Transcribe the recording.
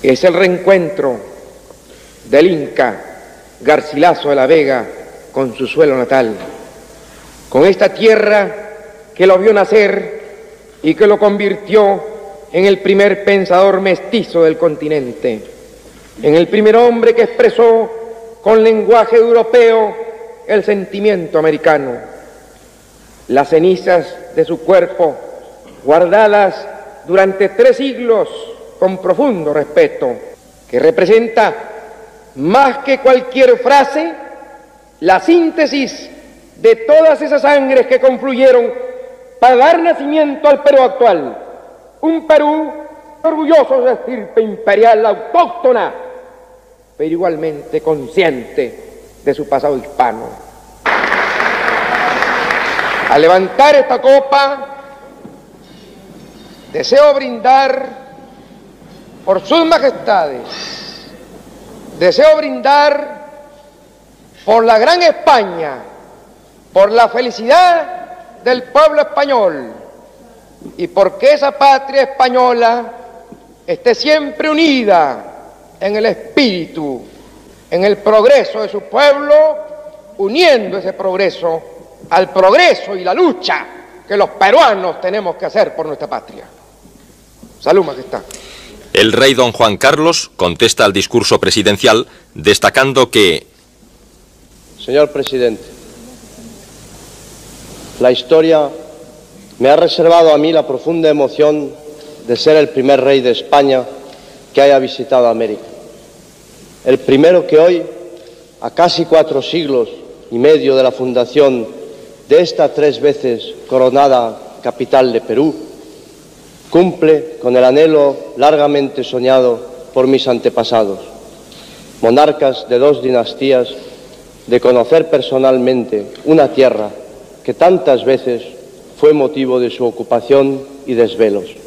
Es el reencuentro del Inca Garcilaso de la Vega con su suelo natal, con esta tierra que lo vio nacer y que lo convirtió en el primer pensador mestizo del continente, en el primer hombre que expresó con lenguaje europeo el sentimiento americano. Las cenizas de su cuerpo, guardadas durante 3 siglos con profundo respeto, que representa más que cualquier frase la síntesis de todas esas sangres que confluyeron para dar nacimiento al Perú actual, un Perú orgulloso de estirpe imperial autóctona, pero igualmente consciente de su pasado hispano. Al levantar esta copa, deseo brindar por sus majestades, deseo brindar por la gran España, por la felicidad del pueblo español y porque esa patria española esté siempre unida en el espíritu, en el progreso de su pueblo, uniendo ese progreso al progreso y la lucha que los peruanos tenemos que hacer por nuestra patria. Salud, majestad. El rey don Juan Carlos contesta al discurso presidencial destacando que... Señor presidente, la historia me ha reservado a mí la profunda emoción de ser el primer rey de España que haya visitado América. El primero que hoy, a casi 4 siglos y medio de la fundación de esta 3 veces coronada capital de Perú, cumple con el anhelo largamente soñado por mis antepasados, monarcas de 2 dinastías, de conocer personalmente una tierra que tantas veces fue motivo de su ocupación y desvelos.